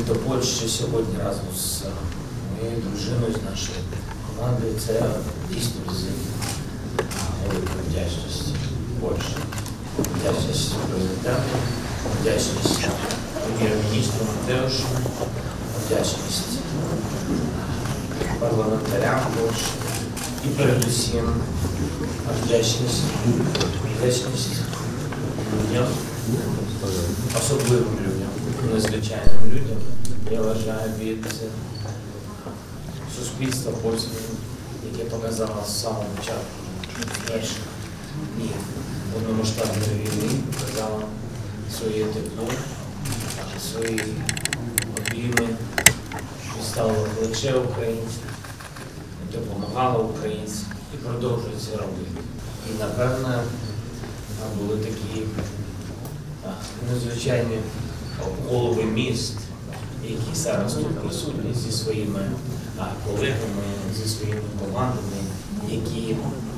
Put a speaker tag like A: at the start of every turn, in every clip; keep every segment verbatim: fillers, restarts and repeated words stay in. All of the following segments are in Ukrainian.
A: до Польщі сьогодні разом з моєю дружиною, з нашою командою. Це дійсно з великої вдячності Польщі. Вдячність президенту, вдячність прем'єр-міністру Матеушу, вдячність парламентарям Польщі і передусім вдячність, вдячність людям, особливим людям, незвичайним людям, я вважаю, від суспільства польського, яке показало з самого початку перших днів повномасштабної війни, показало своє тепло, свої обійми, підставило плече українців, допомагало українцям і продовжує це робити. І, напевно, були такі незвичайні голови міст, які зараз тут присутні зі своїми колегами, зі своїми командами, які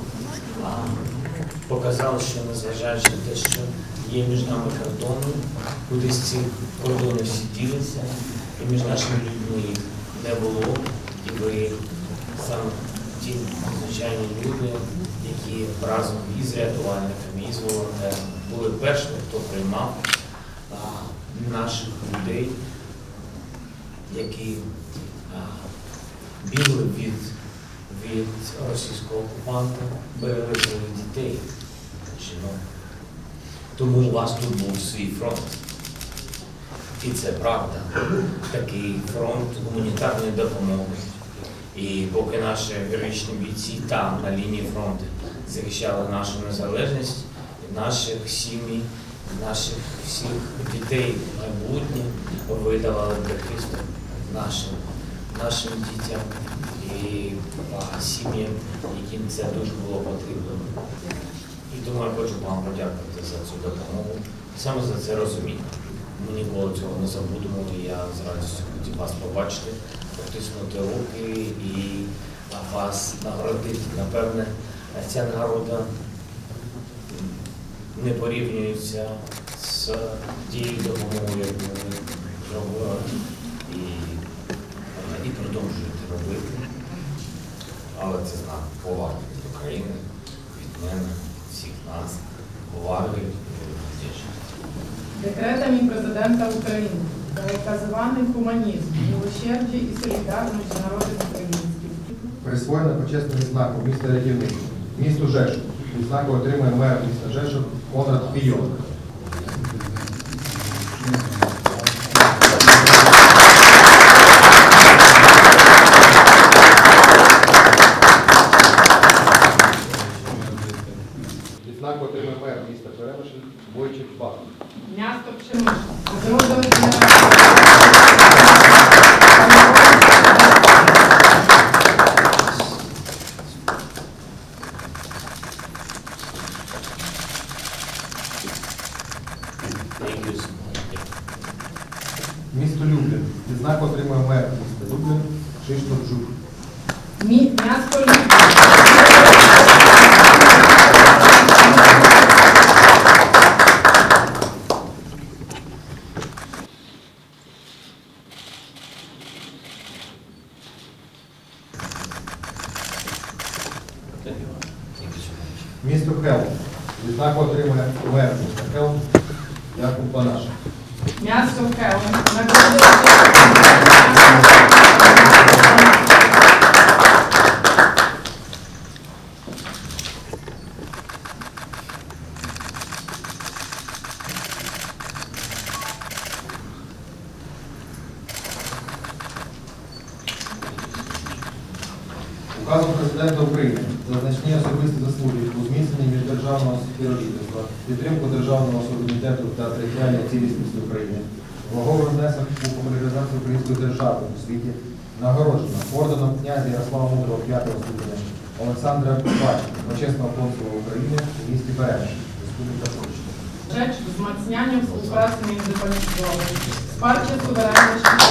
A: показали, що незважаючи на те, що є між нами кордони, кудись ці кордони всі ділися, і між нашими людьми їх не було, і ви саме ті звичайні люди, які разом із рятувальниками, із волонтерами були першими, хто приймав а, наших людей, які а, бігли від, від російського окупанта, берегли своїх дітей, жінок. Тому у вас тут був свій фронт. І це правда, такий фронт гуманітарної допомоги. І поки наші героїчні бійці там, на лінії фронту, захищали нашу незалежність, наших сімей, наших всіх дітей майбутнє видавали прихисток нашим, нашим дітям і а, сім'ям, яким це дуже було потрібно. І тому я хочу вам подякувати за цю допомогу, саме за це розуміння. Ми ніколи цього не забудемо, і я з радістю хотів вас побачити, потиснути руки і вас нагородити. Напевне, ця нагорода не порівнюється з тією допомогою, яку ви зробили і, і продовжуєте робити. Але це знак поваги від України, від мене, всіх нас, поваги і вдячності.
B: Декретами президента України вказаний гуманізм, милосердя і солідарність народів українських.
C: Присвоєно почесну відзнаку міста Рятівник, місту Жешув. Відзнаку отримує мер міста Жешув Конрад Пійон. Відзнаку отримує мер міста Перемишль Бойчик Бах.
B: Місто Пшемиш. Нагорода
C: Місто Люблін. Відзнаку отримує мер міста Люблін Кшиштоф Жук.
B: Місто Люблін.
C: Місто Хелм. Відзнаку отримує мер міста Хелм Якуб Банаш.
B: Місто Хелм.
C: Указом Президента України за значні особисті заслуги у зміцненні міждержавного співробітництва, підтримку державного суверенітету та територіальної цілісності України, ваговий внесок у популяризацію української держави у світі, нагороджено орденом князя Ярослава Мудрого п'ятого ступеня Олександра Бачка, почесного консула України у місті Перемишль, Республіка Польща.
B: Rzecz wzmacniania współpracy międzypaństwowej, wsparcie suwerenności